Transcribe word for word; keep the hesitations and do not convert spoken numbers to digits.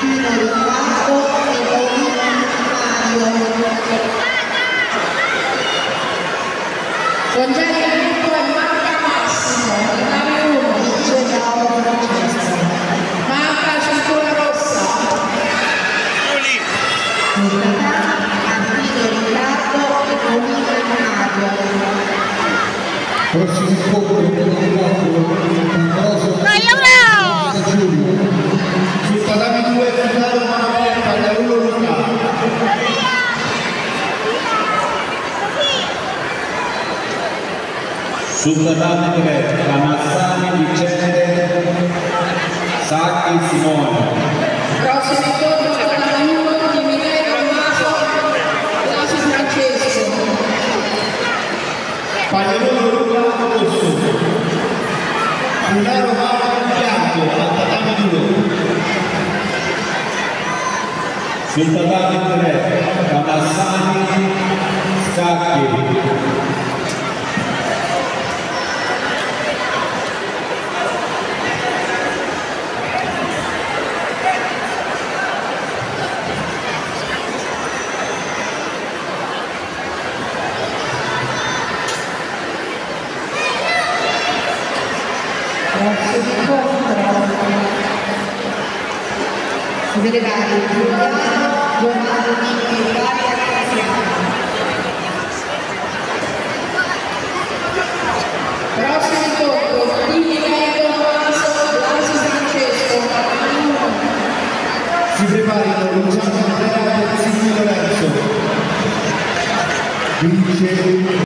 Congelamento e manca Massimo, nave uno, dice Paolo Francesco. Manca cintura rossa. Antino Riccardo e Paolino Mario. Prossimo incontro sul tatami due finale mano aperta da uno Luca. Sul tatami tre Camassani, Vicente, Sacchi, Simone. Prossimo incontro sul tatami uno di Michele Tommaso, Blasi Francesco. Pagliarolo Luca Rosso. Funaro Mauro Bianco al tatami due. Sul tatami tre Camassani, Scacchi. Prossimo incontro si vedrà il Giuliano Giovanni e Varia Graziano. Prossimo incontro di Michele Tommaso, Blasi Francesco. Si preparino Luciano Andrea e Silvio Lorenzo. Vince